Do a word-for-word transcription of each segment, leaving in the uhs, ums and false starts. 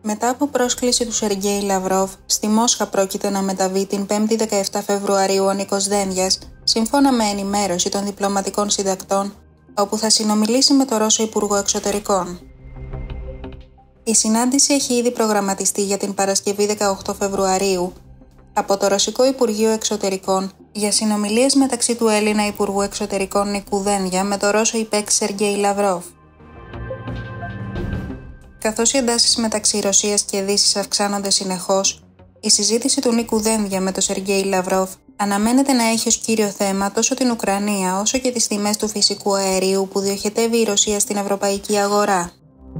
Μετά από πρόσκληση του Σεργέη Λαυρόβ, στη Μόσχα πρόκειται να μεταβεί την πέμπτη δεκαεπτά Φεβρουαρίου ο Νίκος Δένδιας, σύμφωνα με ενημέρωση των διπλωματικών συντακτών, όπου θα συνομιλήσει με τον Ρώσο Υπουργό Εξωτερικών. Η συνάντηση έχει ήδη προγραμματιστεί για την Παρασκευή δεκαοκτώ Φεβρουαρίου από το Ρωσικό Υπουργείο Εξωτερικών για συνομιλίες μεταξύ του Έλληνα Υπουργού Εξωτερικών Νίκου Δένδια με τον Ρώσο υπέκτη Σεργέη Λαυρόβ. Καθώς οι εντάσεις μεταξύ Ρωσίας και Δύσης αυξάνονται συνεχώς, η συζήτηση του Νίκου Δένδια με τον Σεργέη Λαυρόβ αναμένεται να έχει ως κύριο θέμα τόσο την Ουκρανία όσο και τις τιμές του φυσικού αερίου που διοχετεύει η Ρωσία στην ευρωπαϊκή αγορά.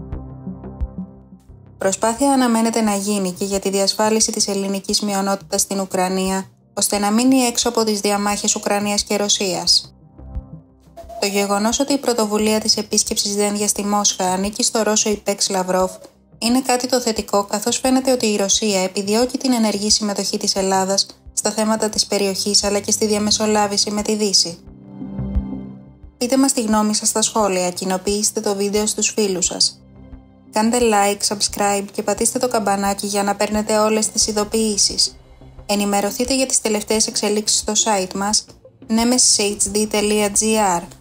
Προσπάθεια αναμένεται να γίνει και για τη διασφάλιση της ελληνικής μειονότητας στην Ουκρανία, ώστε να μείνει έξω από τις διαμάχες Ουκρανίας και Ρωσίας. Το γεγονός ότι η πρωτοβουλία της επίσκεψης Δένδια στη Μόσχα ανήκει στο Ρώσο υπέξ Λαυρόβ είναι κάτι το θετικό, καθώς φαίνεται ότι η Ρωσία επιδιώκει την ενεργή συμμετοχή της Ελλάδας στα θέματα της περιοχής αλλά και στη διαμεσολάβηση με τη Δύση. Πείτε μας τη γνώμη σας στα σχόλια, κοινοποιήστε το βίντεο στους φίλους σας. Κάντε like, subscribe και πατήστε το καμπανάκι για να παίρνετε όλες τις ειδοποιήσεις. Ενημερωθείτε για τις τελευταίες εξελίξεις στο site μας nemesis h d τελεία g r.